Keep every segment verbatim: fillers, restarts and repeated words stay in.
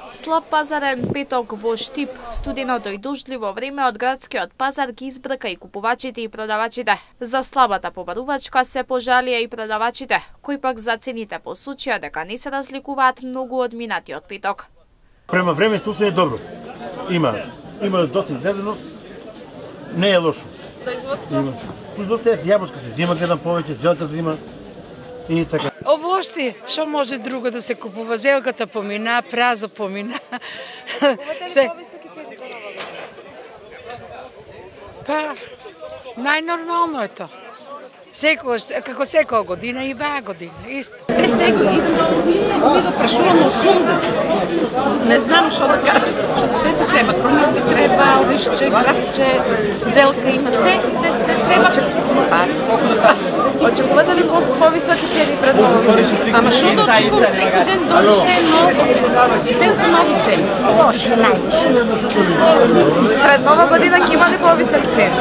Слаб пазарен петок во Штип, студеното и дождливо време од градскиот пазар ги избрка и купувачите и продавачите. За слабата побарувачка се пожалија и продавачите, кои пак за цените посочија дека не се разликуваат многу од минатиот петок. Према времето се е добро. Има, има доста излезеност, не е лошо. Производство? Производство е јаболка се зима, гледам повеќе, зелка зима и така. Овошти, што може друго да се купува? Зелката помина, празо помина. Купувате ли повисоки цени за нова година? Па, најнормално е тоа. Секојаш, како секоја година и ваа година, исто. Е, сега идемо, ми го прашуваме осумдесет. Не знам што да кажам. Се те треба, кромите треба, оришче, грахче, зелка има, се, се, се треба. Пари. Очекувате ли повисоки цени пред нова година? Ама што да очекувам, секој ден дојде ново, се за нови цени. Лошо, највише. Пред нова година ќе има ли повисоки цени?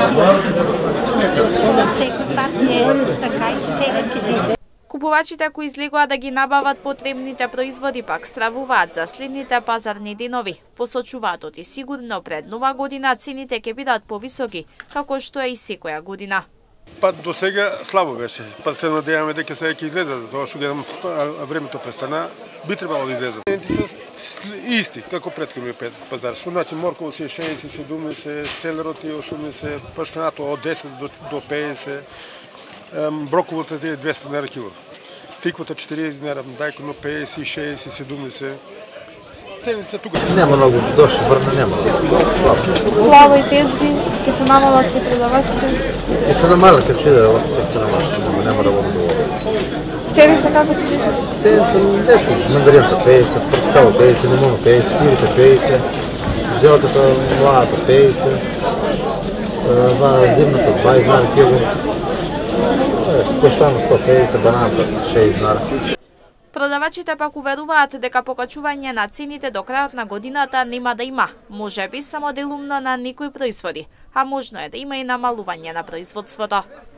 Секој пат е така и сега ќе биде. Купувачите кои излегуваат да ги набават потребните производи пак стравуваат за следните пазарни денови. Посочуваат оти сигурно пред нова година цените ќе бидат повисоки, како што е и секоја година. Па до сега слабо беше, па се надеваме дека сега ќе излезат, тоа што гледам времето престана, би требало да излезат. Цените се исти, како претходниот пазар. Што значи морково се шеесет, седумдесет, селерот е осумдесет, пашканато од десет до пеесет, броковото е двесте динара кило. Тиквата четириесет динара, дајкано пеесет, шеесет, седумдесет. Цените се тука. Нема многу, дошли врна, нема. Слабо. Слабо и тезби, ќе се намалат и продавачите. Ќе се намалат, ќе чуде, овака се се намалат, нема да водам доволно. Цените како се движат? Цените се десет, мандарината пеесет, портокало пеесет, лимоно пеесет, кивите пеесет, зелката младата пеесет, зимната дваесет динара кило, коштано сто пеесет, бананата шеесет динара. Продавачите пак уверуваат дека покачување на цените до крајот на годината нема да има, можеби само делумно на некои производи, а можно е да има и намалување на производството.